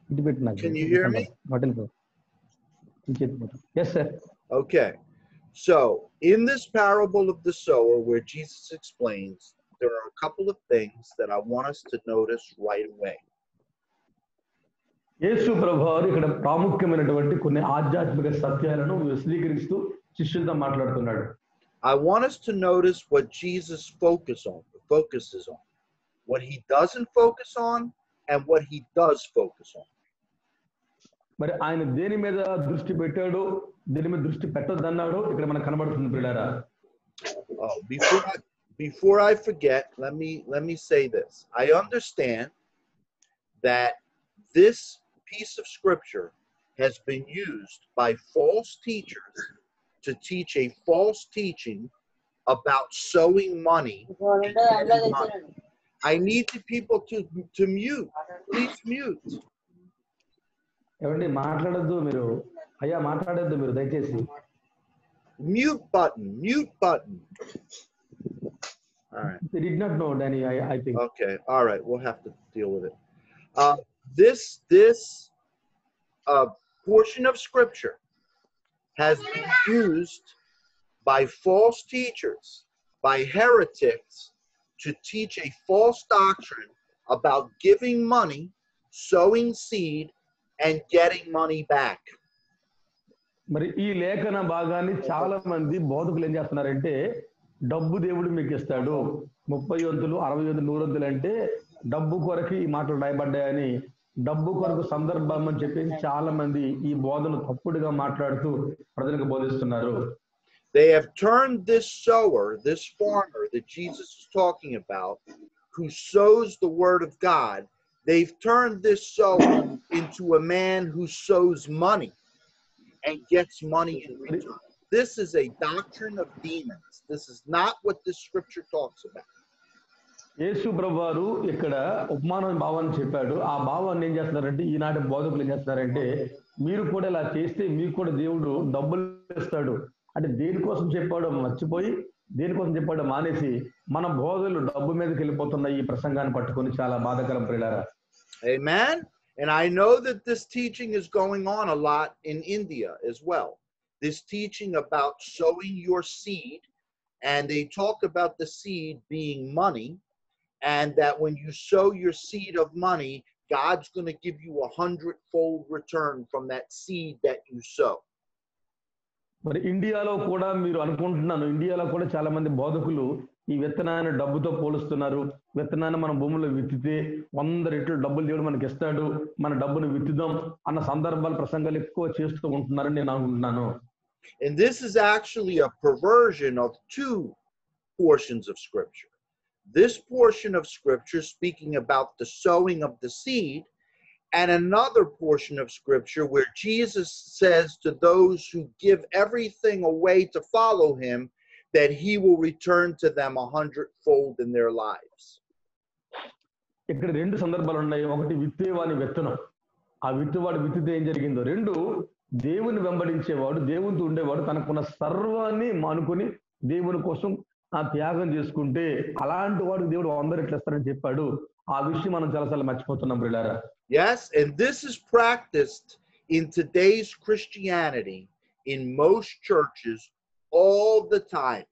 Can you hear me? Yes, sir. Okay. So, in this parable of the sower, where Jesus explains, there are a couple of things that I want us to notice right away. యేసు ప్రభువారు ఇక్కడ ప్రాముఖ్యమైనటువంటి కొన్ని ఆధ్యాత్మిక సత్యాలను విశదీకరిస్తూ శిష్యులతో మాట్లాడుతున్నాడు. I want us to notice what Jesus focuses on, what he doesn't focus on, and what he does focus on. మరి ఆయన దేని మీద దృష్టి పెట్టాడు, దేని మీద దృష్టి పెట్టొద్దన్నాడు ఇక్కడ మనకు కనబడుతుంది ప్రియులారా. Before I forget, let me say this. I understand that this piece of scripture has been used by false teachers to teach a false teaching about sowing money. I need the people to mute. Please mute. ఏమండి మాట్లాడొద్దు మీరు, అయ్యా మాట్లాడొద్దు మీరు దయచేసి. Mute button. All right. They did not know, Danny, I think. Okay, all right, we'll have to deal with it. This portion of scripture has been used by false teachers, by heretics, to teach a false doctrine about giving money, sowing seed, and getting money back. మరి ఈ లేఖన భాగాన్ని చాలా మంది బోధకులు ఏం చేస్తున్నారంటే, డబ్బు దేవుడు మీకు ఇస్తాడు, 30 వంతులు 60 వంతులు 100 వంతులు అంటే డబ్బు కొరకు ఈ మాటలు రాయబడ్డాయని, డబ్బు కొరకు సందర్భం అని చెప్పేసి చాలా మంది ఈ బోధను తప్పుడుగా మాట్లాడుతూ ప్రజలకు బోధిస్తున్నారు. They have turned this sower, this farmer that Jesus is talking about, who sows the word of God, they've turned this sower into a man who sows money and gets money in return. This is a doctrine of demons. This is not what this scripture talks about. యేసు ప్రభువారు ఇక్కడ ఉపమాన భావాన్ని చెప్పాడు. ఆ భావాన్ని ఏం చేస్తున్నారంటే, ఈనాటి బోధకులు ఏం చేస్తున్నారంటే, మీరు కూడా ఇలా చేస్తే మీకు కూడా దేవుడు డబ్బులు ఇస్తాడు అంటే దేనికోసం చెప్పాడో మర్చిపోయి, దేనికోసం చెప్పాడో మానేసి మన బోధలు డబ్బు మీదకి వెళ్ళిపోతున్నాయి. ఈ ప్రసంగాన్ని పట్టుకొని చాలా బాధాకరం ప్రియులారా. Amen. And I know that this teaching is going on a lot in India as well. This teaching about sowing your seed, and they talk about the seed being money, and that when you sow your seed of money, God's going to give you 100-fold return from that seed that you sow. మరి ఇండియాలో కూడా మీరు అనుకుంటున్నాను, ఇండియాలో కూడా చాలా మంది బోధకులు ఈ విత్తనాన్ని డబ్బుతో పోలుస్తున్నారు. విత్తనాన్ని మనం భూమిలో విత్తితే 100 రెట్లు డబ్బులు దేవుడు మనకి ఇస్తాడు, మన డబ్బును విత్తుదాం అన్న సందర్భాలు ప్రసంగాలు ఎక్కువ చేస్తూ ఉంటున్నారని నేను అనుకుంటున్నాను. And this is actually a perversion of two portions of scripture. This portion of scripture speaking about the sowing of the seed, and another portion of scripture where Jesus says to those who give everything away to follow him that he will return to them 100-fold in their lives. ఇక్కడ రెండు సందర్భాలు ఉన్నాయి. ఒకటి విత్తేవాని విత్తనం, ఆ విత్తువాడు విత్తితే ఏం జరిగిందో. రెండు, దేవుని వెంబడించేవాడు, దేవునితో ఉండేవాడు తనకున్న సర్వాన్ని మానుకొని దేవుని కోసం ఆ త్యాగం చేసుకుంటే అలాంటి వాడు దేవుడు 100 రెట్లు ఇస్తారని చెప్పాడు. ఆ విషయం మనం చాలాసార్లు మర్చిపోతున్నాం ప్రియులారా. Yes, and this is practiced in today's Christianity in most churches all the time.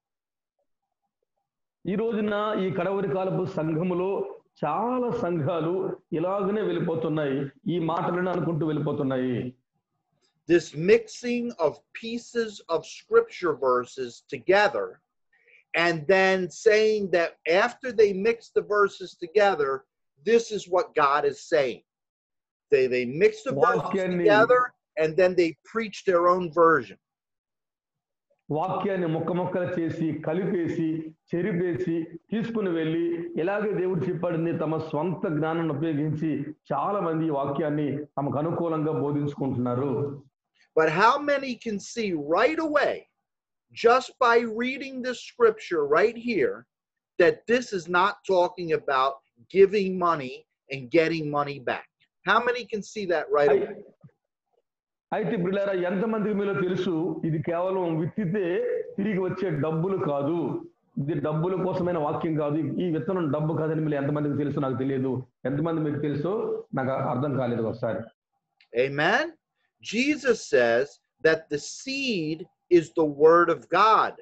ఈ రోజున ఈ కడవరి కాలపు సంఘములో చాలా సంఘాలు ఇలాగనే వెళ్ళిపోతున్నాయి, ఈ మాటలను అనుకుంటూ వెళ్ళిపోతున్నాయి. This mixing of pieces of scripture verses together, and then saying that after they mix the verses together, this is what God is saying. They mix the verses together and then they preach their own version. వాక్యాన్ని ముక్కలు చేసి కలిపేసి చెరిపేసి తీసుకుని వెళ్ళి ఇలాగే దేవుడు చెప్పాడని తమ స్వంత జ్ఞానాన్ని ఉపయోగించి చాలా మంది ఈ వాక్యాన్ని తమకు అనుకూలంగా బోధించుకుంటున్నారు. But how many can see right away, just by reading this scripture right here, that this is not talking about giving money and getting money back? How many can see that right away? అయితే బ్రిలారా, ఎంతమందికి మీలో తెలుసు ఇది కేవలం విత్తితే తిరిగి వచ్చే డబ్బులు కాదు, ఇది డబ్బుల కోసమైన వాక్యం కాదు, ఈ విత్తనం డబ్బు కాదని మీరు ఎంతమందికి తెలుసు నాకు తెలియదు, ఎంతమంది మీకు తెలుసో నాకు అర్థం కాలేదు ఒకసారి. Amen. Jesus says that the seed is the word of God.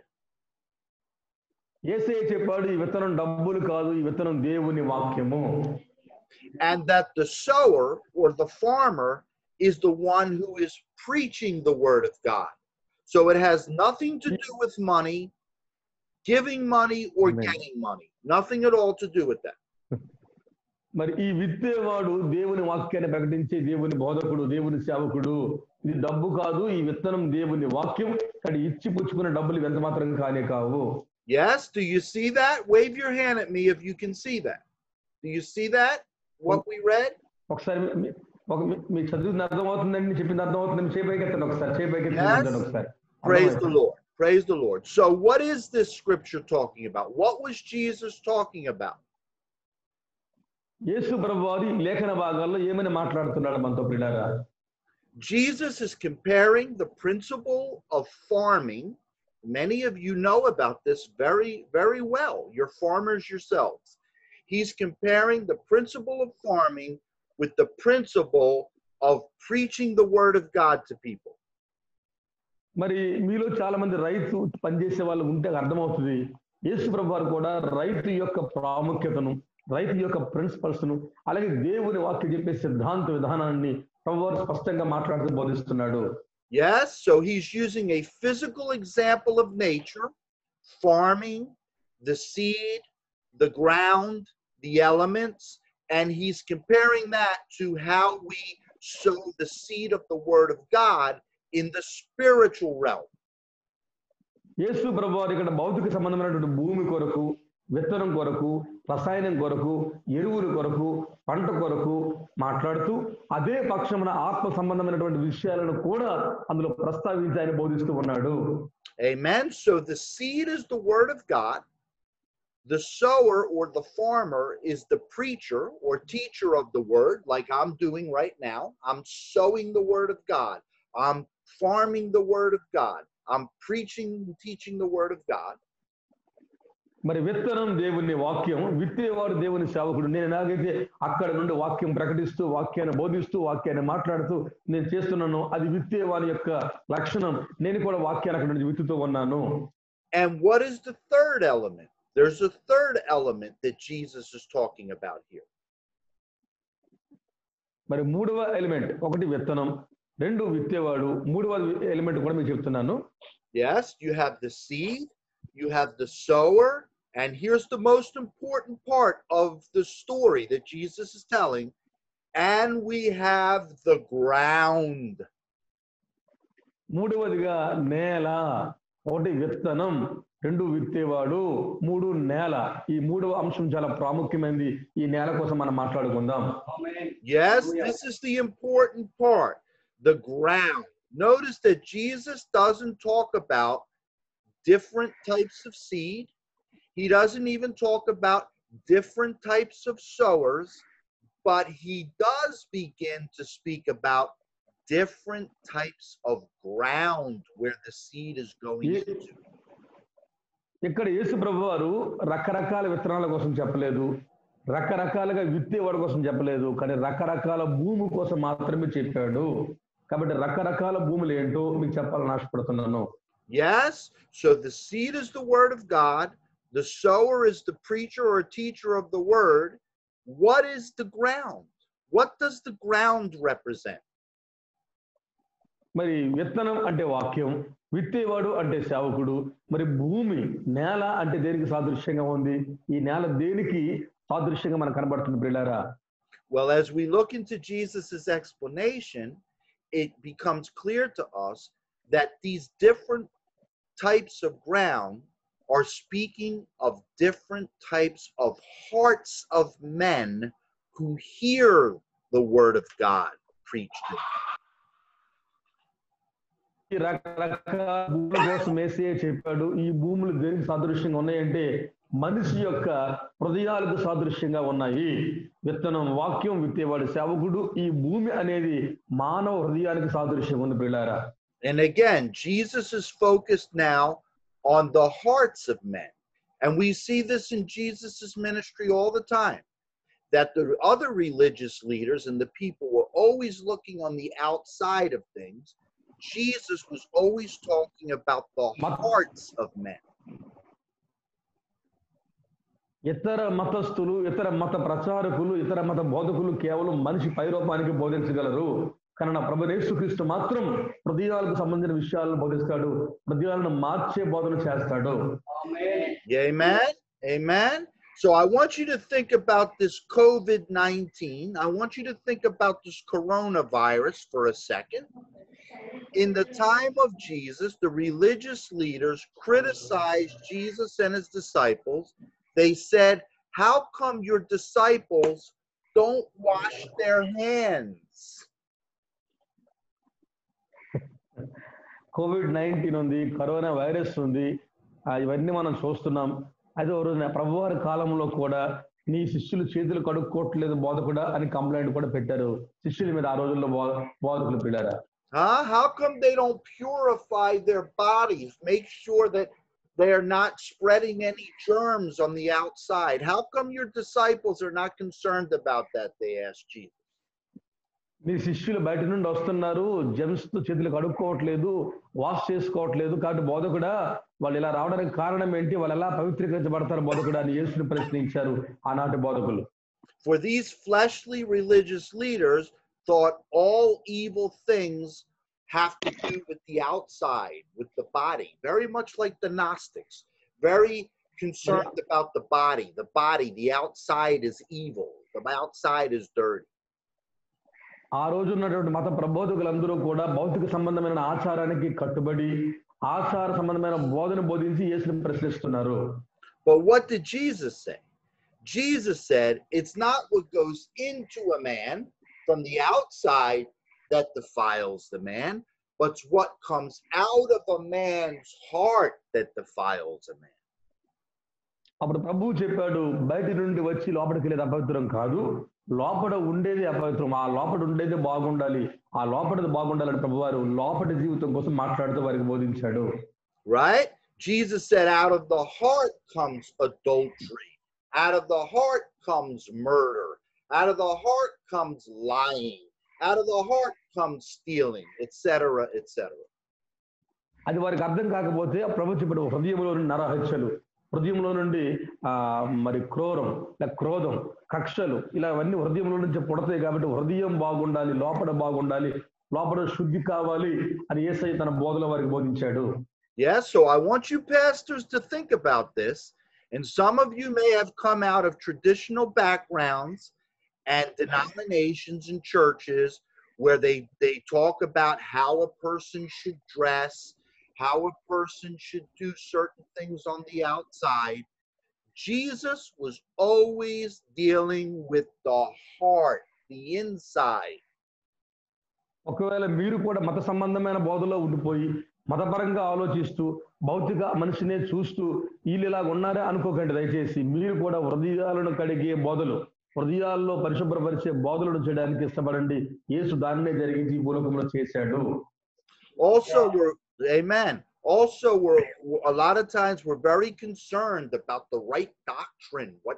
యేసయ్య చెప్పాడు ఈ విత్తనం డబ్బులు కాదు, ఈ విత్తనం దేవుని వాక్యము. And that the sower or the farmer is the one who is preaching the word of God. So it has nothing to do with money, giving money or Amen. getting money. Nothing at all to do with that. మరి ఈ విత్తేవాడు దేవుని వాక్యాన్ని ప్రకటించే దేవుని బోధకుడు, దేవుని సేవకుడు. ఇది డబ్బు కాదు, ఈ విత్తనం దేవుని వాక్యం. కానీ ఇచ్చి పుచ్చుకున్న డబ్బులు ఎంత మాత్రం కానే కావు. Yes, do you see that? Wave your hand at me if you can see that. Do you see that? What we read? ఒకసారి మీకు చదివిన అర్థమవుతుందండి, చెప్పింది అర్థమవుతుందని చేపైకెత్తండి ఒకసారి, చేపైకెత్తండి ఒకసారి. Praise the Lord. Praise the Lord. So what is this scripture talking about? What was Jesus talking about? యేసు ప్రభువారు ఈ లేఖన భాగాల్లో ఏమని మాట్లాడుతున్నాడు మనతో ప్రియులారా? Jesus is comparing the principle of farming. Many of you know about this very, very well. You're farmers yourselves. He's comparing the principle of farming with the principle of preaching the word of God to people. మరి మీలో చాలా మంది రైతు పనిచేసే వాళ్ళు ఉంటే అర్థమవుతుంది. యేసు ప్రభువారు కూడా రైతు యొక్క ప్రాముఖ్యతను, రైతు యొక్క ప్రిన్సిపల్స్ ను, అలాగే దేవుని వాక్యం చెప్పే సిద్ధాంత విధానాన్ని ప్రభువారు స్పష్టంగా మాట్లాడుతూ బోధిస్తున్నాడు. Yes, so he's using a physical example of nature, farming, the seed, the ground, the elements, and he's comparing that to how we sow the seed of the word of God in the spiritual realm. యేసు ప్రభువారు ఇక్కడ భౌతిక సంబంధమైనటువంటి భూమి కొరకు, విత్తనం కొరకు, రసాయనం కొరకు, ఎరువుల కొరకు, పంట కొరకు మాట్లాడుతూ అదే పక్షమున ఆత్మ సంబంధమైనటువంటి విషయాలను కూడా అందులో ప్రస్తావించి ఆయన బోధిస్తూ ఉన్నాడు. Amen. So the seed is the word of God. The sower or the farmer is the preacher or teacher of the word, like I'm doing right now. I'm sowing the word of God. I'm farming the word of God. I'm preaching and teaching the word of God. మరి విత్తనం దేవుని వాక్యం, విత్తేవాడు దేవుని సేవకుడు. నేను ఎలాగైతే అక్కడ నుండి వాక్యం ప్రకటిస్తూ, వాక్యాన్ని బోధిస్తూ, వాక్యాన్ని మాట్లాడుతూ నేను చేస్తున్నాను, అది విత్తేవాని యొక్క లక్షణం. నేను కూడా వాక్యాన్ని అక్కడ నుండి విత్తుతూ ఉన్నాను. And what is the third element? There's a third element that Jesus is talking about here. మరి మూడవ ఎలిమెంట్, ఒకటి విత్తనం, రెండు విత్తేవాడు, మూడవ ఎలిమెంట్ కూడా మీకు చెప్తున్నాను. Yes, you have the seed, you have the sower, and here's the most important part of the story that Jesus is telling, and we have the ground. మూడవదిగా నేల, ఒకటి విత్తనం, రెండు విత్తేవాడు, మూడు నేల. ఈ మూడవ అంశం చాలా ప్రాముఖ్యమైనది. ఈ నేల కోసం మనం మాట్లాడుకుందాం. Yes, this is the important part, the ground. Notice that Jesus doesn't talk about different types of seed. He doesn't even talk about different types of sowers, but he does begin to speak about different types of ground where the seed is going into. ఇక్కడ యేసు ప్రభువారు రకరకాల విత్తనాల కోసం చెప్పలేదు, రకరకాలుగా విత్తేవాడి కోసం చెప్పలేదు, కానీ రకరకాల భూమి కోసం మాత్రమే చెప్పాడు. కాబట్టి రకరకాల భూములు ఏంటో మీకు చెప్పాలని ఆశపడుతున్నాను. Yes, so the seed is the word of God, the sower is the preacher or teacher of the word. What is the ground? What does the ground represent? మరి విత్తనం అంటే వాక్యం, విత్తేవాడు అంటే సేవకుడు. మరి భూమి, నేల అంటే దేనికి సాదృశ్యంగా ఉంది? ఈ నేల దేనికి సాదృశ్యంగా మనకు కనబడుతుంది ప్రియులారా? Well, as we look into Jesus's explanation, it becomes clear to us that these different types of ground are speaking of different types of hearts of men who hear the word of God preached to them. ఈ రకరకాల భూముల కోసం యేసయ్య చెప్పాడు. ఈ భూములు దేనికి సాదృశ్యంగా ఉన్నాయంటే మనిషి యొక్క హృదయాలకు సాదృశ్యంగా ఉన్నాయి. విత్తనం వాక్యం, విత్తేవాడు సేవకుడు. ఈ భూమి అనేది మానవ హృదయానికి సాదృశ్యంగా ఉంది ప్రియులారా. And again, Jesus is focused now on the hearts of men. And we see this in Jesus's ministry all the time, that the other religious leaders and the people were always looking on the outside of things. Jesus was always talking about the hearts of men. ఇతర మతస్థులు, ఇతర మత ప్రచారకులు, ఇతర మత బోధకులు కేవలం మనిషి పైరూపానికి బోధించగలరు. కానీ నా ప్రభు యేసుక్రీస్తు మాత్రం హృదయాలకు సంబంధించిన విషయాలను బోధిస్తాడు, హృదయాలను మార్చే బోధన చేస్తాడు. Amen. Amen. So I want you to think about this COVID-19. I want you to think about this coronavirus for a second. In the time of Jesus, the religious leaders criticized Jesus and his disciples. They said, how come your disciples don't wash their hands? COVID-19 ఉంది, corona virus ఉంది, ఇవన్నీ మనం చూస్తున్నాం. అయితే ఒక రోజు ప్రభువారి కాలంలో కూడా నీ శిష్యులు చేతులు కడుక్కోవట్లేదు బోధకుడా అని కంప్లైంట్ కూడా పెట్టారు శిష్యుల మీద ఆ రోజుల్లో బోధకులు పిల్లారా. How come they don't purify their bodies, make sure that they are not spreading any germs on the outside? How come your disciples are not concerned about that? They asked Jesus. మీ శిష్యులు బయట నుండి వస్తున్నారు, Gems తో చేతులు కడుక్కోవట్లేదు, wash చేసుకోవట్లేదు, కాబట్టి బోధకుడా వాళ్ళు ఇలా రావడానికి కారణం ఏంటి, వాళ్ళు ఎలా పవిత్రీకరించబడతారు బోధకుడా అని యేసుని ప్రశ్నించారు ఆనాటి బోధకులు. For these fleshly religious leaders thought all evil things have to do with the outside, with the body, very much like the Gnostics, very concerned about the body. The outside is evil, the outside is dirty. ఆ రోజు ఉన్నటువంటి మత ప్రబోధకులందరూ కూడా భౌతిక సంబంధమైన ఆచారానికి కట్టుబడి ఆచార సంబంధమైన బోధన బోధించి యేసుని ప్రశ్నిస్తున్నారు. But what did Jesus say? Jesus said, it's not what goes into a man from the outside that defiles the man, but what comes out of a man's heart that defiles a man. అప్పుడు ప్రభువు చెప్పాడు, బయట నుండి వచ్చి లోపలికి వెళ్ళేది అపవిత్రం కాదు, లోపల ఉండేది అపవిత్రం. ఆ లోపల ఉండేది బాగుండాలి, ఆ లోపలది బాగుండాలని ప్రభువారు లోపటి జీవితం కోసం మాట్లాడుతూ వారికి బోధించాడు. Right? Jesus said, out of the heart comes adultery, out of the heart comes murder, out of the heart comes lying, out of the heart comes stealing, etc., etc. అది వారికి అర్థం కాకపోతే ప్రభు చెప్పాడు, హృదయంలో నుండి నరహత్యలు, హృదయంలో నుండి మరి క్రోధం, కక్షలు, ఇలా అవన్నీ హృదయంలో నుంచి పుడతాయి. కాబట్టి హృదయం బాగుండాలి, లోపల బాగుండాలి, లోపల శుద్ధి కావాలి అని యేసయ్య తన బోధలో వారికి బోధించాడు. Yes, so I want you pastors to think about this. And some of you may have come out of traditional backgrounds and denominations and churches where they talk about how a person should dress, how a person should do certain things on the outside. Jesus was always dealing with the heart, the inside. ఒకవేళ మీరు కూడా మత సంబంధమైన బోధలో ఉండిపోయి మతపరంగా ఆలోచిస్తూ భౌతిక మనిషినే చూస్తూ వీళ్ళు ఇలా ఉన్నారే అనుకోకండి దయచేసి. మీరు కూడా హృదయాలను కడిగే బోధలు, హృదయాల్లో పరిశుభ్రపరిచే బోధలను చేయడానికి ఇష్టపడండి. యేసు దానినే జరిగించి ఈ భూలోకంలో చేశాడు. Also, we're a lot of times we're very concerned about the right doctrine, what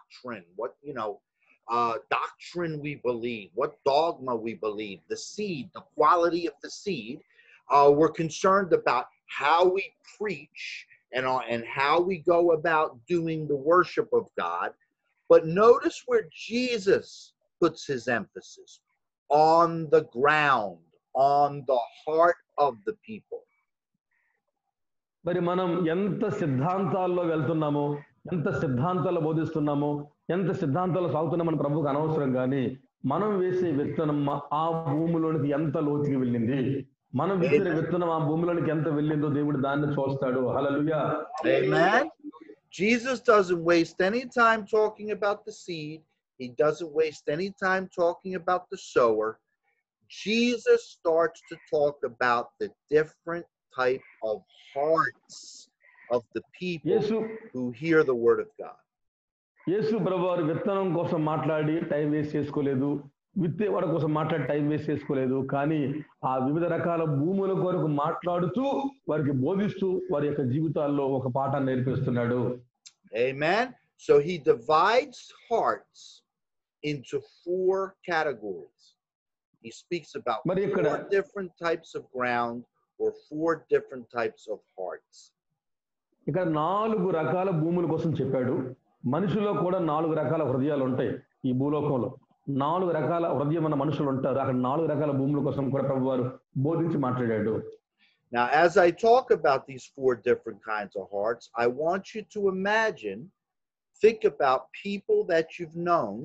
doctrine we believe, what dogma we believe, the seed, the quality of the seed. We're concerned about how we preach and how we go about doing the worship of God. But notice where Jesus puts his emphasis: on the ground, on the heart of the people. మరి మనం ఎంత సిద్ధాంతాల్లో వెళ్తున్నామో, ఎంత సిద్ధాంతాలు బోధిస్తున్నామో, ఎంత సిద్ధాంతాలు సాగుతున్నామని ప్రభువుకు అనవసరం. కానీ మనం వేసే విత్తనం ఆ భూమిలోనికి ఎంత లోతుకి వెళ్ళింది, మనం విత్తిన విత్తనం ఆ భూమిలోనికి ఎంత వెళ్ళిందో దేవుడు దాన్ని చూస్తాడు. హల్లెలూయా. Amen. Jesus doesn't waste any time talking about the seed. He doesn't waste any time talking about the sower. Jesus starts to talk about the different type of hearts of the people who hear the word of God. యేసు ప్రభువారు విత్తనం కోసం మాట్లాడి time waste చేసుకోలేదు, విత్తేవాడి కోసం మాట్లాడి time waste చేసుకోలేదు. కానీ ఆ వివిధ రకాల భూముల కొరకు మాట్లాడుతూ వారికి బోధిస్తూ వారి యొక్క జీవితాల్లో ఒక పాఠాన్ని నేర్పిస్తున్నాడు. Amen. So he divides hearts into 4 categories. He speaks about మరి ఇక్కడ 4 different types of ground or 4 different types of hearts. ఇక్కడ 4 రకాల భూముల కోసం చెప్పాడు. మనిషిలో కూడా 4 రకాల హృదయాలు ఉంటాయి ఈ భూలోకంలో. 4 రకాల హృదయం ఉన్న మనుషులు ఉంటారు. అక్కడ 4 రకాల భూముల కోసం కూడా ప్రభువారు బోధించి మాట్లాడాడు. Now, as I talk about these 4 different kinds of hearts, I want you to imagine, think about people that you've known,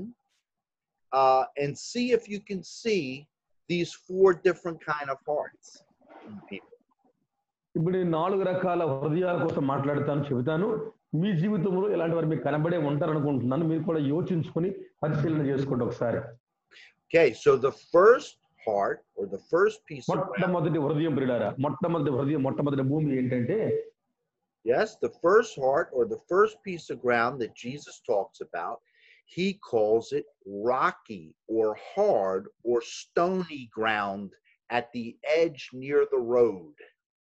and see if you can see these 4 different kind of hearts in people. ఇప్పుడు ఈ 4 రకాల హృదయాల కోసం మాట్లాడతాను, చెబుతాను. మీ జీవితంలో ఇలాంటి వారు మీకు కనబడే ఉంటారు అనుకుంటున్నాను. మీరు కూడా యోచించుకొని పరిశీలన చేసుకోండి ఒకసారి. Okay, so the first heart or the first piece of ground, మొట్టమొదటి హృదయం ప్రియులారా, మొట్టమొదటి హృదయం, మొట్టమొదటి భూమి ఏంటంటే, yes, the first heart or the first piece of ground that Jesus talks about, he calls it rocky or hard or stony ground at the edge near the road.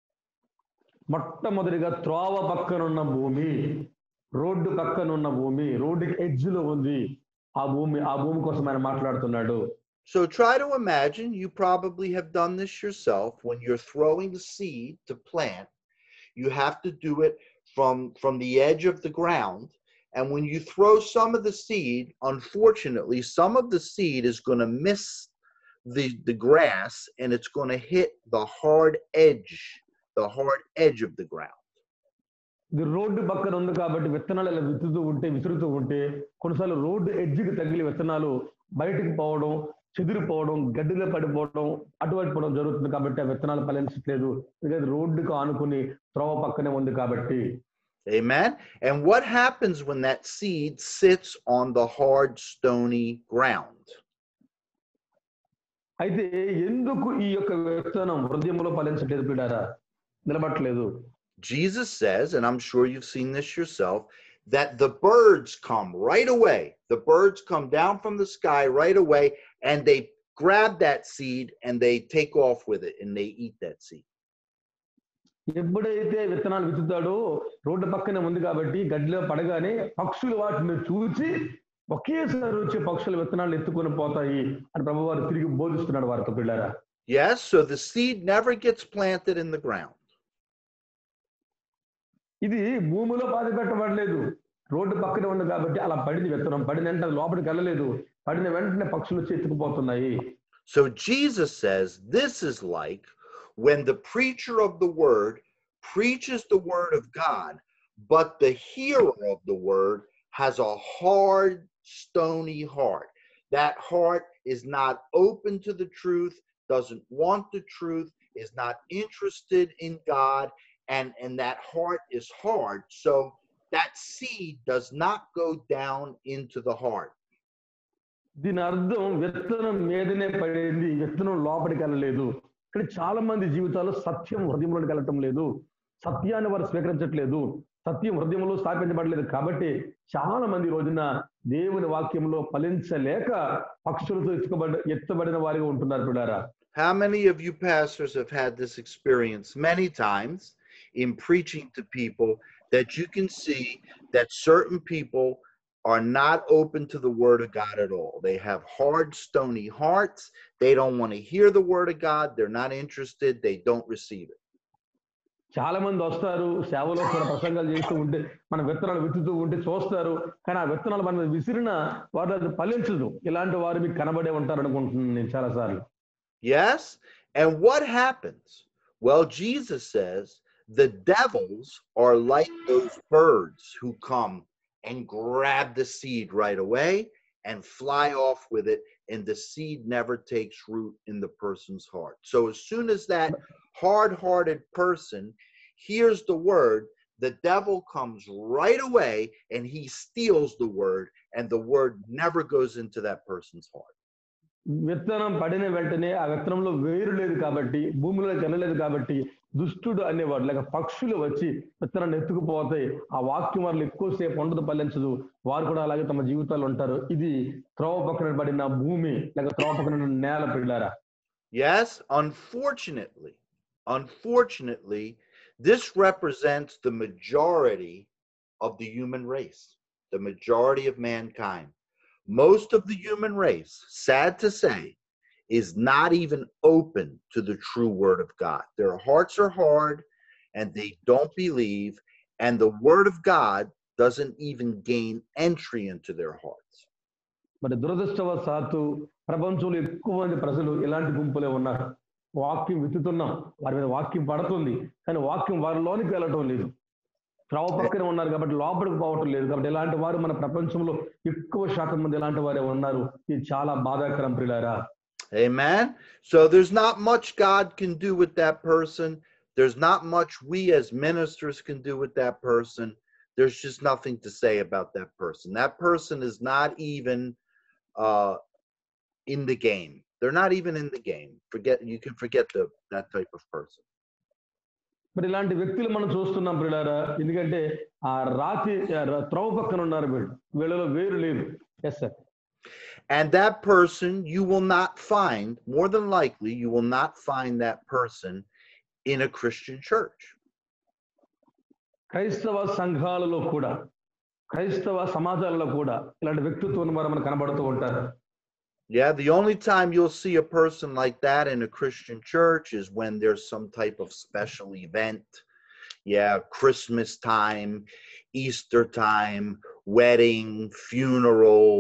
మొట్టమొదటిగా త్రోవ పక్కనున్న భూమి, రోడ్డు పక్కనున్న భూమి, రోడ్డుకి ఎడ్జ్ లో ఉంది ఆ భూమి కోసం ఆయన మాట్లాడుతున్నాడు. So try to imagine, you probably have done this yourself, when you're throwing the seed to plant, you have to do it from the edge of the ground. And when you throw some of the seed, unfortunately, some of the seed is going to miss the grass and it's going to hit the hard edge of the ground. ఇది road పక్కన ఉంది కాబట్టి విత్తనాలు ఇలా విసురుతూ ఉంటే కొన్నిసార్లు road ఎడ్జికి తగిలి విత్తనాలు బయటికి పోవడం, చెదిరిపోవడం, గడ్డిలో పడిపోవడం, అటువంటి పోవడం జరుగుతుంది. కాబట్టి ఆ విత్తనాలు ఫలించట్లేదు. ఎందుకంటే రోడ్డుకు ఆనుకుని త్రోవ పక్కనే ఉంది కాబట్టి. Amen. And what happens when that seed sits on the hard, stony ground? అయితే ఎందుకు ఈ యొక్క విత్తనం హృదయంలో ఫలించట్లేదు ప్రియులారా, నిలబడట్లేదు? Jesus says, and I'm sure you've seen this yourself, that the birds come right away. The birds come down from the sky right away and they grab that seed and they take off with it and they eat that seed. ఎప్పుడైతే విత్తనాలు విత్తుతాడో road పక్కనే ఉంది కాబట్టి గడ్డిలో పడగానే పక్షులు వాటిని చూసి ఒకేసారి వచ్చే పక్షుల విత్తనాలు ఎత్తుకొని పోతాయి అని ప్రభువారు తిరిగి బోధిస్తున్నాడు వారితో పిల్లారా. Yes, so the seed never gets planted in the ground. ఇది భూమిలో పాతి పెట్టబడలేదు, రోడ్డు పక్కనే ఉంది కాబట్టి అలా పడింది విత్తనం. పడిన వెంటనే లోపలికి వెళ్ళలేదు, పడిన వెంటనే పక్షులు వచ్చి ఎత్తుకుపోతున్నాయి. So Jesus says this is like when the preacher of the word preaches the word of God, but the hearer of the word has a hard, stony heart. That heart is not open to the truth, doesn't want the truth, is not interested in God, and that heart is hard. So that seed does not go down into the heart. దీని అర్థం విత్తనం మీదనే పడింది, విత్తనం లోపలికి వెళ్ళలేదు. ఇక్కడ చాలా మంది జీవితాల్లో సత్యం హృదయంలోకి వెళ్ళటం లేదు, సత్యాన్ని వారు స్వీకరించట్లేదు, సత్యం హృదయంలో స్థాపించబడలేదు. కాబట్టి చాలా మంది రోజున దేవుని వాక్యంలో ఫలించలేక పక్షులతో ఎత్తబడిన వారిగా ఉంటున్నారు పిల్లారా. How many of you pastors have had this experience many times in preaching to people, that you can see that certain people are not open to the word of God at all? They have hard, stony hearts. They don't want to hear the word of God. They're not interested. They don't receive it. చాలా మంది వస్తారు, సేవలో కూడా ప్రసంగాలు చేస్తూ ఉంటే మన విత్తనాలు విత్తుతూ ఉంటే చూస్తారు, కానీ ఆ విత్తనాలు మన విసిరిన వారు అది ఫలించదు. ఇలాంటి వారు మీకు కనబడే ఉంటారు అనుకుంటున్నాను నేను చాలా సార్లు. Yes, and what happens? Well, Jesus says the devils are like those birds who come and grab the seed right away and fly off with it, and the seed never takes root in the person's heart. So as soon as that hard-hearted person hears the word, the devil comes right away and he steals the word, and the word never goes into that person's heart. విత్తనం పడిన వెంటనే ఆ విత్తనంలో వేరు లేదు కాబట్టి, భూమిలోకి వెళ్ళలేదు కాబట్టి దుష్టుడు అనేవాడు లేక పక్షులు వచ్చి విత్తనాన్ని ఎత్తుకుపోతాయి. ఆ వాక్యం వాళ్ళు ఎక్కువసేపు ఉండదు, ఫలించదు. వారు కూడా అలాగే తమ జీవితాలు ఉంటారు. ఇది త్రోవ పక్కన పడిన భూమి లేక త్రోవ పక్కన నేల పిల్లారా. Yes, unfortunately, this represents the majority of the human race, the majority of mankind. Most of the human race, sad to say, is not even open to the true word of God. Their hearts are hard and they don't believe, and the word of God doesn't even gain entry into their hearts. మరి దురదృష్టవశాత్తు ప్రపంచంలో ఎక్కువ మంది ప్రజలు ఇలాంటి గుంపులే ఉన్నారు. వాక్యం విత్తుతున్నాం, వారి మీద వాక్యం పడుతుంది, కానీ వాక్యం వారిలోనికి వెళ్ళటం లేదు. త్రవ పక్కనే ఉన్నారు కాబట్టి లోపలికి పోవటం లేదు. కాబట్టి ఇలాంటి వారు మన ప్రపంచంలో ఎక్కువ శాతం మంది ఇలాంటి వారే ఉన్నారు. ఇది చాలా బాధాకరం ప్రియులారా. Amen. So there's not much God can do with that person. There's not much we as ministers can do with that person. There's just nothing to say about that person. That person is not even in the game. They're not even in the game. You can forget that type of person. మరి ఇలాంటి వ్యక్తులు మనం చూస్తున్నాం ప్రియులారా. ఎందుకంటే ఆ రాతి త్రవ పక్కన ఉన్నారు వీళ్ళలో వేరు లేదు. Yes sir. And that person, you will not find, more than likely, you will not find that person in a Christian church. క్రైస్తవ సంఘాలలో కూడా, క్రైస్తవ సమాజాలలో కూడా ఇలాంటి వ్యక్తిత్వం వారు మనకు కనబడుతూ ఉంటారు. Yeah, the only time you'll see a person like that in a Christian church is when there's some type of special event. Yeah, Christmas time, Easter time, wedding, funeral,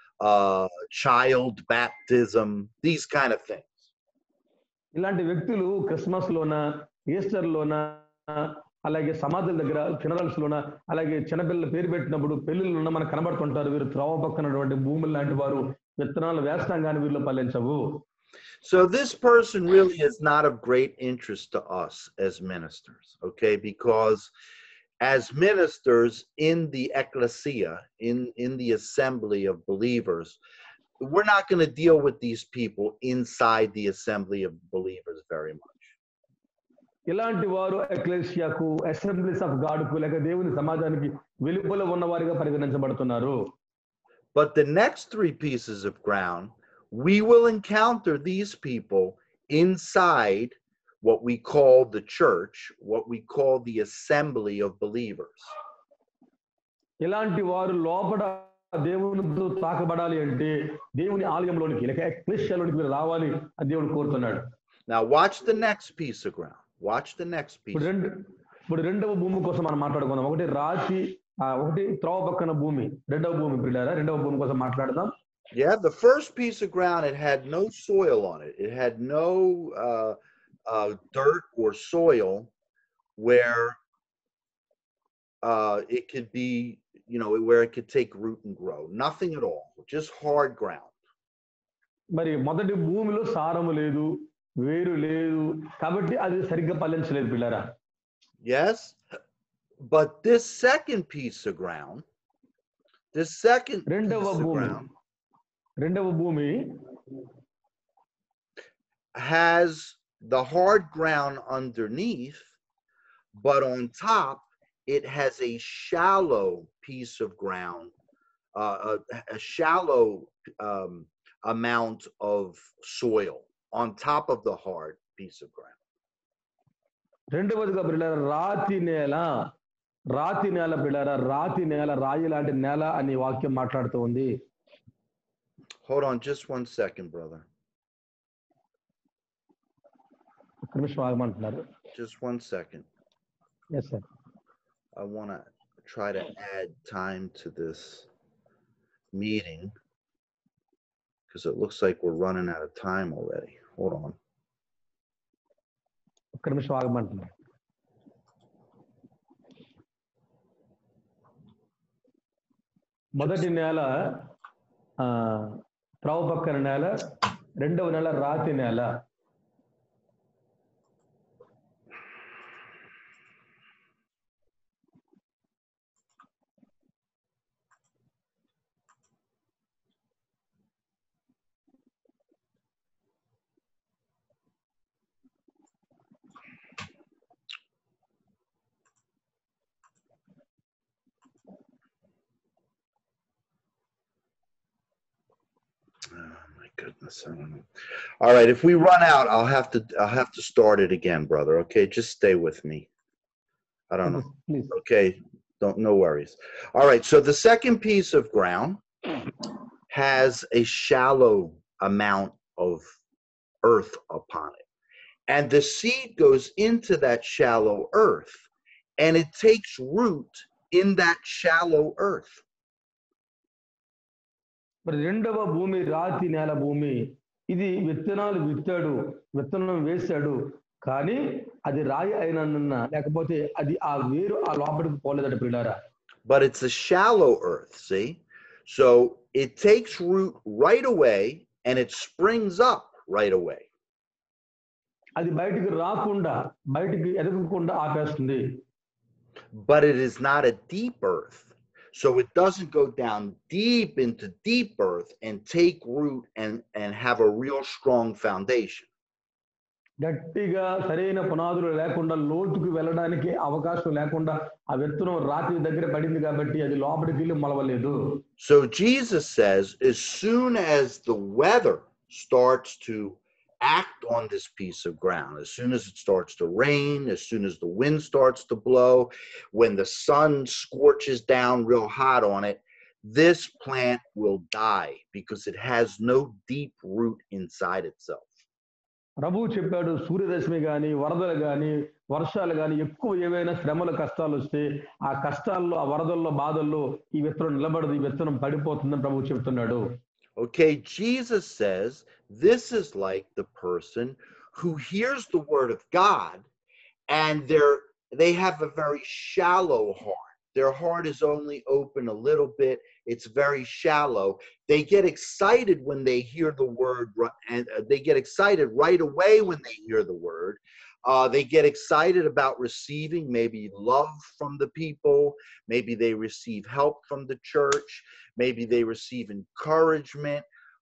child baptism, these kind of things. ఇలాంటి వ్యక్తులు Christmas లోన, Easter లోన, అలాగే సమాధుల దగ్గర, funerals లోన, అలాగే చిన్నపిల్లల పేరు పెట్టినప్పుడు పెళ్లిళ్ళలోన మనకు కనబడుతుంటారు. వీరు త్రోవ పక్కనటువంటి భూములు లాంటి వారు, విత్తనాలు వేస్తాం కానీ వీరిలో ఫలించవు. So this person really is not of great interest to us as ministers, okay? Because as ministers in the ecclesia, in the assembly of believers, we're not going to deal with these people inside the assembly of believers very much. ఇలాంటి వారు ఎక్లెసియాకు, assemblies of God కు, లేక దేవుని సమాజానికి వెలుపల ఉన్నవారిగా పరిగణించబడుతున్నారు. But the next three pieces of ground, we will encounter these people inside what we call the church, what we call the assembly of believers. ఇలాంటి వారు లోపల దేవునితో తాకబడాలి అంటే దేవుని ఆలయంలోనికి, లేక ఎక్లెసియాలోనికి రావాలి అని దేవుడు కోరుతున్నాడు. Now watch the next piece of ground. Watch the next piece. ఇప్పుడు రెండవ భూమి కోసం మనం మాట్లాడుకుందాం. ఒకటి రాతి, ఒకటి త్రోవ పక్కన భూమి. రెండవ భూమి ప్రియులారా, రెండవ భూమి కోసం మాట్లాడదాం. Yeah, the first piece of ground, it had no soil on it. It had no dirt or soil where it could be, where it could take root and grow. Nothing at all. Just hard ground. మరి మొదటి భూమిలో సారము లేదు, వేరు లేదు, కాబట్టి అది సరిగ్గా ఫలించలేదు పిల్లరా. Yes, but this second piece of ground, రెండవ భూమి has the hard ground underneath, but on top it has a shallow piece of ground, a shallow amount of soil on top of the hard piece of ground. రెండవదిగా పిల్లరా రాతి నేల పిల్లరా, రాతి నేల, రాయి లాంటి నేల అని వాక్యం మాట్లాడుతూ ఉంది. Hold on just 1 second, brother. ఒక నిమిషం ఆగమంటున్నారు. Just 1 second. Yes, sir. I want to try to add time to this meeting because it looks like we're running out of time already. Hold on. ఒక నిమిషం ఆగమంటున్నారు. మొదటి నేల త్రవ పక్కన నేల, రెండవ నేల రాతి నేల. Goodness, I don't know. All right, if we run out, I'll have to start it again, brother. Okay, just stay with me. I don't know. Please. Okay, Don't, no worries. All right, so the second piece of ground has a shallow amount of earth upon it. And the seed goes into that shallow earth, and it takes root in that shallow earth. మరి రెండవ భూమి రాతి నేల భూమి. ఇది విత్తనాలు విత్తాడు, విత్తనం వేశాడు, కానీ అది రాయి అయినందున లేకపోతే అది ఆ వేరు ఆ లోపలికి పోలేదట ప్రియులారా. But it's a shallow earth, see? So it takes root right away and it springs up right away. అది బయటికి రాకుండా, బయటికి ఎదగకుండా ఆపేస్తుంది. But it is not a deep earth. So it doesn't go down deep into deep earth and take root and have a real strong foundation. గట్టిగా సరైన పునాదులు లేకుండా లోతుకు వెళ్ళడానికి అవకాశం లేకుండా ఆ విత్తనం రాతి దగ్గర పడింది కాబట్టి అది లోపలికి వెళ్ళి మొలవలేదు. So Jesus says, as soon as the weather starts to act on this piece of ground, as soon as it starts to rain, as soon as the wind starts to blow, when the sun scorches down real hot on it, this plant will die because it has no deep root inside itself. ప్రభువు చెప్పాడు, సూర్యరశ్మి కానీ వరదలు కానీ వర్షాలు కానీ ఎక్కువ ఏవైనా శ్రమలు కష్టాలు వస్తే ఆ కష్టాల్లో ఆ వరదల్లో బాధల్లో ఈ విత్తనం నిలబడదు, ఈ విత్తనం పడిపోతుందని ప్రభువు చెప్తున్నాడు. Okay, Jesus says this is like the person who hears the word of God and they have a very shallow heart. Their heart is only open a little bit. It's very shallow. They get excited when they hear the word, and they get excited right away when they hear the word. They get excited about receiving maybe love from the people. Maybe they receive help from the church. Maybe they receive encouragement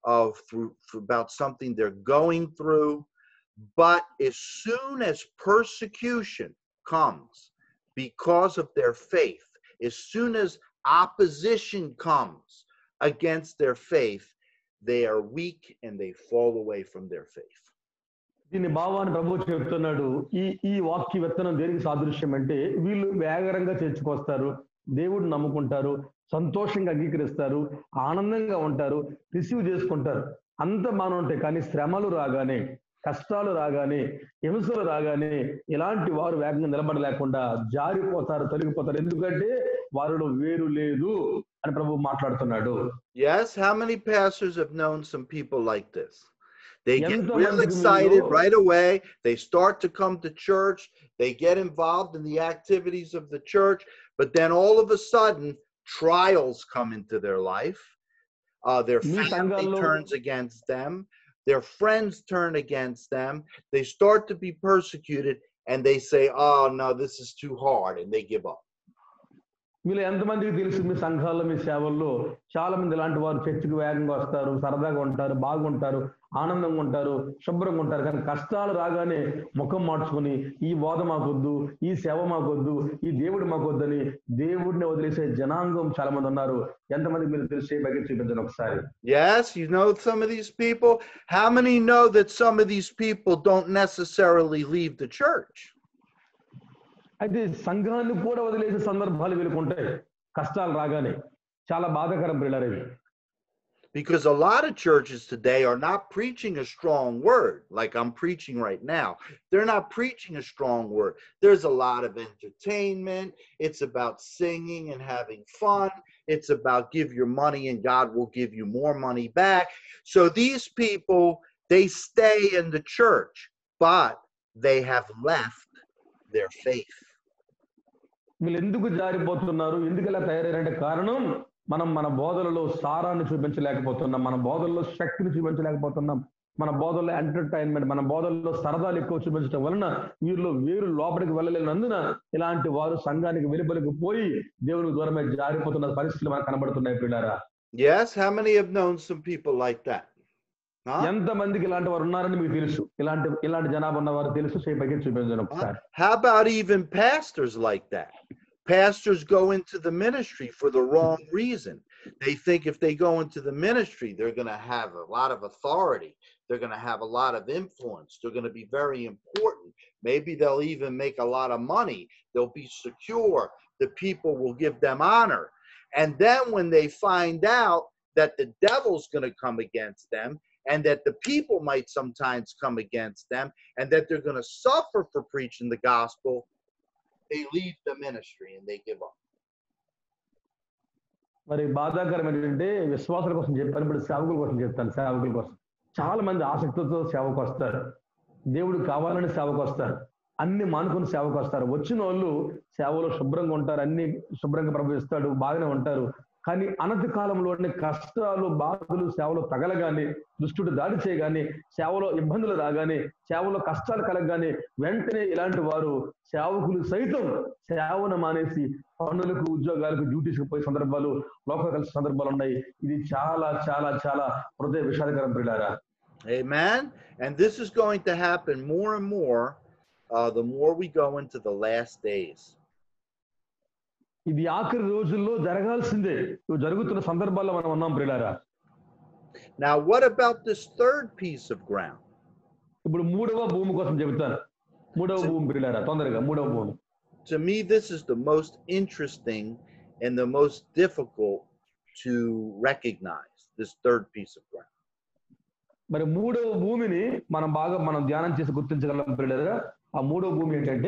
about something they're going through. But as soon as persecution comes because of their faith, as soon as opposition comes against their faith, they are weak and they fall away from their faith. దీని భావాన్ని ప్రభువు చెప్తున్నాడు. ఈ వాక్య విత్తనం దేనికి సాదృశ్యం అంటే, వీళ్ళు వేగరంగా చర్చకొస్తారు, దేవుడు నమ్ముకుంటారు, సంతోషంగా అంగీకరిస్తారు, ఆనందంగా ఉంటారు, రిసీవ్ చేసుకుంటారు, అంత బాగానే ఉంటాయి. కానీ శ్రమలు రాగానే, కష్టాలు రాగానే, హింసలు రాగానే ఇలాంటి వారు వేగంగా నిలబడలేకుండా జారిపోతారు, తొలగిపోతారు. ఎందుకంటే వారిలో వేరు లేదు అని ప్రభువు మాట్లాడుతున్నాడు. Yes, how many pastors have known some people like this? They get real excited right away. They start to come to church. They get involved in the activities of the church. But then all of a sudden, trials come into their life. Their family turns against them. Their friends turn against them. They start to be persecuted. And they say, oh, no, this is too hard. And they give up. వీళ్ళు ఎంతమందికి తెలుసు, మీ సంఘాల్లో మీ సేవల్లో చాలా మంది ఇలాంటి వారు చర్చికి వేగంగా వస్తారు, సరదాగా ఉంటారు, బాగుంటారు, ఆనందంగా ఉంటారు, శుభ్రంగా ఉంటారు. కానీ కష్టాలు రాగానే ముఖం మార్చుకొని ఈ బోధ మాకొద్దు, ఈ సేవ మాకొద్దు, ఈ దేవుడు మాకొద్దని దేవుడిని వదిలేసే జనాంగం చాలా మంది ఉన్నారు. ఎంతమందికి మీరు తెలిసే బయట చూపించండి ఒకసారి. Yes, you know some of these people. How many know that some of these people don't necessarily leave the church? అయితే సంఘాన్ని కూడా వదిలేసే సందర్భాలు వీళ్ళకుంటాయి కష్టాలు రాగానే. చాలా బాధాకరం ప్రియులారా ఇది. Because a lot of churches today are not preaching a strong word like I'm preaching right now. They're not preaching a strong word. There's a lot of entertainment. It's about singing and having fun. It's about give your money and God will give you more money back. So these people, they stay in the church, but they have left their faith. వీళ్ళు ఎందుకు జారిపోతున్నారు, ఎందుకు ఇలా తయారయ్యారంటే కారణం మన బోధనలో సారాన్ని చూపించలేకపోతున్నాం, మన బోధనలో శక్తిని చూపించలేకపోతున్నాం, మన బోధనలో ఎంటర్టైన్మెంట్, మన బోధనలో సరదాలు ఎక్కువ చూపించడం వలన వీరిలో వేరు లోపలికి వెళ్ళలేనందున ఇలాంటి వారు సంఘానికి వెలుపలికి పోయి దేవునికి దూరమై జారిపోతున్న పరిస్థితులు మనకు కనబడుతున్నాయి ప్రియులారా. Yes, how many have known some people like that? ఎంతమందికి ఇలాంటి వారు ఉన్నారని మీకు తెలుసు, ఇలాంటి జనాభా ఉన్నవారు తెలుసు, పైకి చూపించండి ఒకసారి. How about even pastors like that? Pastors go into the ministry for the wrong reason. They think if they go into the ministry, they're going to have a lot of authority. They're going to have a lot of influence. They're going to be very important. Maybe they'll even make a lot of money. They'll be secure. The people will give them honor. And then when they find out that the devil's going to come against them, and that the people might sometimes come against them, and that they're going to suffer for preaching the gospel, they leave the ministry and they give up. మరి బాధాకరం ఏంటంటే విశ్వాసుల కోసం చెప్పాను, ఇప్పుడు సేవకుల కోసం చెప్తాను. సేవకుల కోసం చాలా మంది ఆసక్తితో సేవకు వస్తారు, దేవుడు కావాలని సేవకు వస్తారు, అన్ని మానుకొని సేవకు వస్తారు. వచ్చిన వాళ్ళు సేవలో శుభ్రంగా ఉంటారు, అన్ని శుభ్రంగా ప్రవహిస్తాడు, బాగానే ఉంటారు. కానీ అనతి కాలంలోని కష్టాలు బాధలు సేవలో తగలగానే, దుష్టుడు దాడి చేయగానే, సేవలో ఇబ్బందులు రాగానే, సేవలో కష్టాలు కలగగానే వెంటనే ఇలాంటి వారు సేవకులు సైతం సేవను మానేసి పనులకు, ఉద్యోగాలకు, డ్యూటీస్కి పోయే సందర్భాలు, లోపల కలిసిన సందర్భాలు ఉన్నాయి. ఇది చాలా చాలా చాలా హృదయ విషాదకరం ప్రియులారా. Amen. And this is going to happen more and more the more we go into the last days. ఇది ఆఖరి రోజుల్లో జరగాల్సిందే, జరుగుతున్న సందర్భాల్లో మనం ఉన్నాం ప్రియులారా. Now what about this third piece of ground? ఇప్పుడు మూడవ భూమి కోసం చెబుతాను. మూడవ భూమి ప్రియులారా, తొందరగా మూడవ భూమి. To me this is the most interesting and the most difficult to recognize, this third piece of ground. మరి మూడవ భూమిని మనం ధ్యానం చేసి గుర్తించగలం ప్రియులారా. ఆ మూడవ భూమి ఏంటంటే,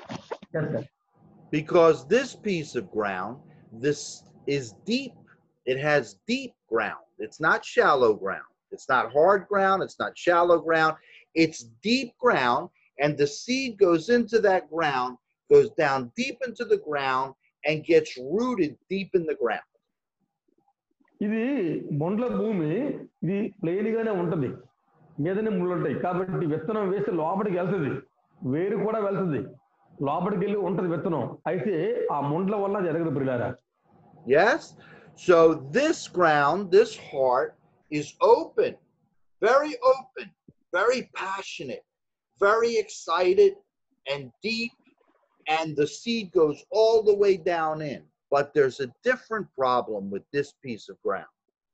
because this piece of ground, this is deep. It has deep ground. It's not shallow ground. It's not hard ground. It's not shallow ground. It's deep ground, and the seed goes into that ground, goes down deep into the ground, and gets rooted deep in the ground. ఇది మొండ్ల భూమి, ఇది plain గానే ఉంటది, మీదనే ముళ్ళు ఉంటాయి. కాబట్టి విత్తనం వేసి లోపలికి వెళ్తుంది, వేరు కూడా వెళ్తుంది, లోపలికి వెళ్ళి ఉంటది విత్తనం. అయితే ఆ ముండ్ల వల్ల జరగదు ప్రియులారా. Yes. So this ground, this heart is open, very passionate, very excited and deep, and the seed goes all the way down in. But there's a different problem with this piece of ground.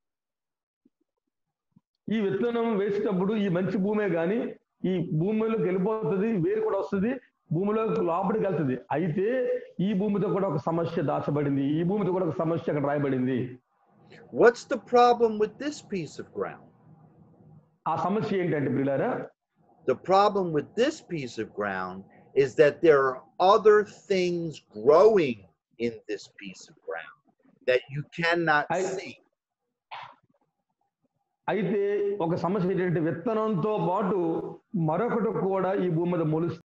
ఈ విత్తనం వేసేటప్పుడు ఈ మంచి భూమే గాని ఈ భూమిలోకి వెళ్ళిపోతుంది, వేరు కూడా వస్తుంది, భూమిలో లోపలికి వెళ్తుంది. అయితే ఈ భూమితో కూడా ఒక సమస్య దాచబడింది, ఈ భూమితో కూడా ఒక సమస్య అక్కడ రాయబడింది. What's the problem with this piece of ground? ఆ సమస్య ఏంటంటే ప్రియులారా, the problem with this piece of ground is that there are other things growing in this piece of ground that you cannot see. అయితే ఒక సమస్య ఏంటంటే విత్తనంతో పాటు మరొకటి కూడా ఈ భూమి మీద మొలుస్తుంది.